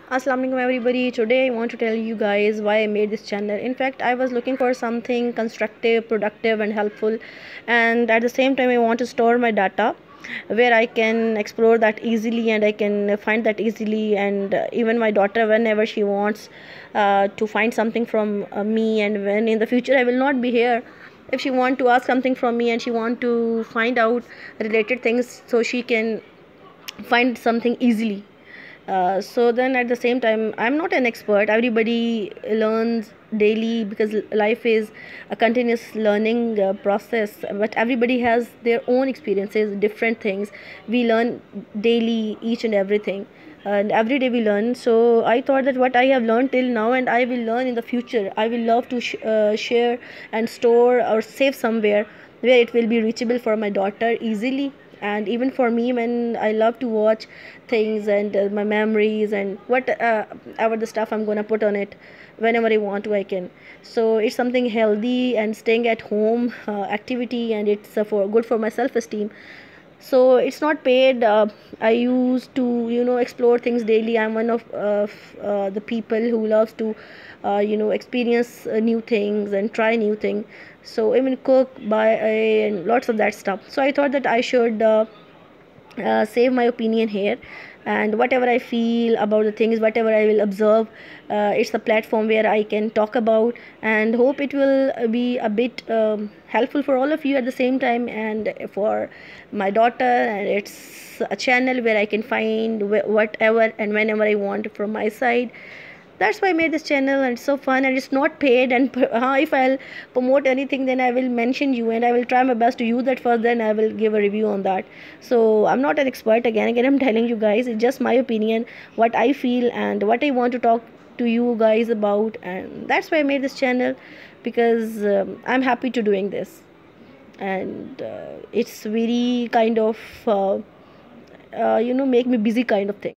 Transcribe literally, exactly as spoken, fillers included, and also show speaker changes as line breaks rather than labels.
Assalamu alaikum everybody. Today I want to tell you guys why I made this channel. In fact, I was looking for something constructive, productive and helpful, and at the same time I want to store my data where I can explore that easily and I can find that easily, and uh, even my daughter, whenever she wants uh, to find something from uh, me, and when in the future I will not be here, if she want to ask something from me and she want to find out related things, so she can find something easily. Uh, so then at the same time, I'm not an expert. Everybody learns daily because life is a continuous learning uh, process, but everybody has their own experiences, different things. We learn daily, each and everything, and every day we learn. So I thought that what I have learned till now and I will learn in the future, I will love to sh- uh, share and store or save somewhere where it will be reachable for my daughter easily, and even for me when I love to watch things, and uh, my memories and what uh, ever the stuff I'm gonna put on it whenever I want to, I can. So it's something healthy and staying at home uh, activity, and it's uh, for good for my self-esteem. So it's not paid. uh, I used to, you know, explore things daily. I'm one of uh, uh, the people who loves to uh, you know, experience uh, new things and try new things. So even cook, buy uh, and lots of that stuff. So I thought that I should uh, uh, save my opinion here, and whatever I feel about the things, whatever I will observe, uh, it's a platform where I can talk about, and hope it will uh, be a bit um, helpful for all of you at the same time, and for my daughter. And it's a channel where I can find wh- whatever and whenever I want from my side. That's why I made this channel, and it's so fun, and it's not paid. And uh, if I'll promote anything, then I will mention you, and I will try my best to use that first, then I will give a review on that. So I'm not an expert. Again again I'm telling you guys, it's just my opinion, what I feel and what I want to talk to you guys about. And that's why I made this channel, because um, I'm happy to doing this. And uh, it's very kind of uh, uh, you know, make me busy kind of thing.